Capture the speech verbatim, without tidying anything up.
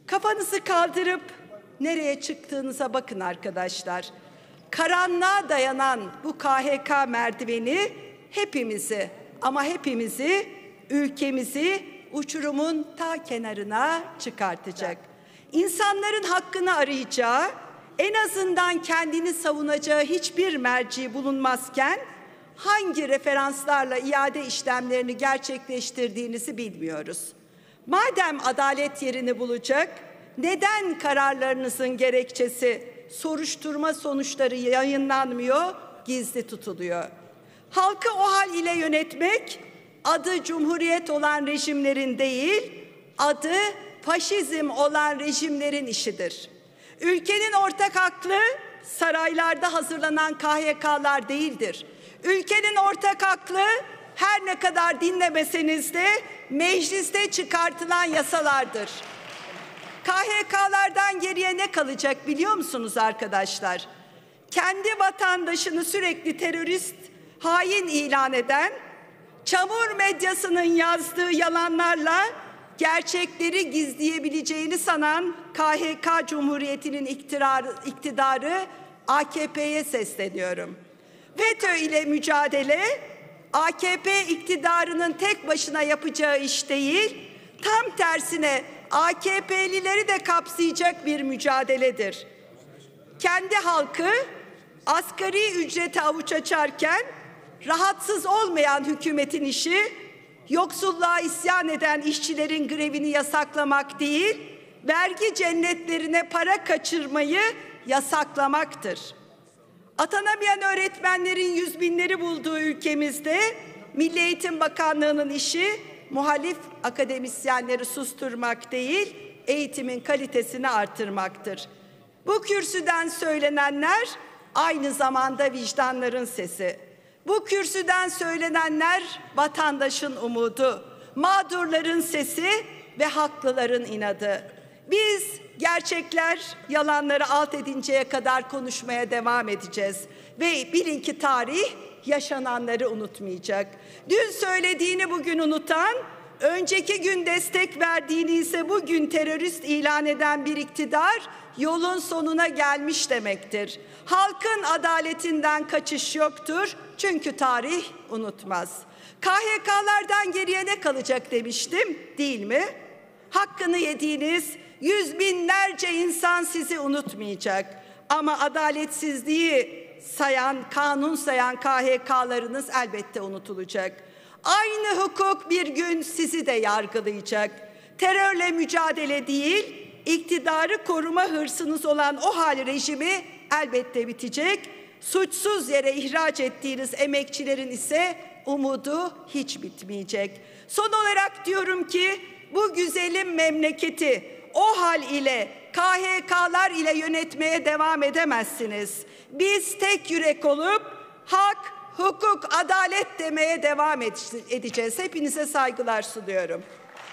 Kafanızı kaldırıp nereye çıktığınıza bakın arkadaşlar. Karanlığa dayanan bu K H K merdiveni hepimizi ama hepimizi, ülkemizi uçurumun ta kenarına çıkartacak. İnsanların hakkını arayacağı, en azından kendini savunacağı hiçbir merci bulunmazken hangi referanslarla iade işlemlerini gerçekleştirdiğinizi bilmiyoruz. Madem adalet yerini bulacak, neden kararlarınızın gerekçesi soruşturma sonuçları yayınlanmıyor, gizli tutuluyor? Halkı o hal ile yönetmek, adı cumhuriyet olan rejimlerin değil, adı faşizm olan rejimlerin işidir. Ülkenin ortak aklı saraylarda hazırlanan K H K'lar değildir. Ülkenin ortak aklı her ne kadar dinlemeseniz de mecliste çıkartılan yasalardır. K H K'lardan geriye ne kalacak biliyor musunuz arkadaşlar? Kendi vatandaşını sürekli terörist, hain ilan eden, çamur medyasının yazdığı yalanlarla gerçekleri gizleyebileceğini sanan K H K Cumhuriyeti'nin iktidarı, iktidarı A K P'ye sesleniyorum. FETÖ ile mücadele A K P iktidarının tek başına yapacağı iş değil, tam tersine A K P'lileri de kapsayacak bir mücadeledir. Kendi halkı asgari ücrete avuç açarken rahatsız olmayan hükümetin işi yoksulluğa isyan eden işçilerin grevini yasaklamak değil, vergi cennetlerine para kaçırmayı yasaklamaktır. Atanamayan öğretmenlerin yüz binleri bulduğu ülkemizde Milli Eğitim Bakanlığı'nın işi muhalif akademisyenleri susturmak değil, eğitimin kalitesini artırmaktır. Bu kürsüden söylenenler aynı zamanda vicdanların sesi. Bu kürsüden söylenenler vatandaşın umudu, mağdurların sesi ve haklıların inadı. Biz gerçekler yalanları alt edinceye kadar konuşmaya devam edeceğiz. Ve bilin ki tarih yaşananları unutmayacak. Dün söylediğini bugün unutan, önceki gün destek verdiğini ise bugün terörist ilan eden bir iktidar yolun sonuna gelmiş demektir. Halkın adaletinden kaçış yoktur çünkü tarih unutmaz. K H K'lardan geriye ne kalacak demiştim, değil mi? Hakkını yediğiniz yüz binlerce insan sizi unutmayacak. Ama adaletsizliği sayan, kanun sayan K H K'larınız elbette unutulacak. Aynı hukuk bir gün sizi de yargılayacak. Terörle mücadele değil, iktidarı koruma hırsınız olan o hal rejimi elbette bitecek. Suçsuz yere ihraç ettiğiniz emekçilerin ise umudu hiç bitmeyecek. Son olarak diyorum ki bu güzelim memleketi o hal ile, K H K'lar ile yönetmeye devam edemezsiniz. Biz tek yürek olup hak, hukuk, adalet demeye devam edeceğiz. Hepinize saygılar sunuyorum.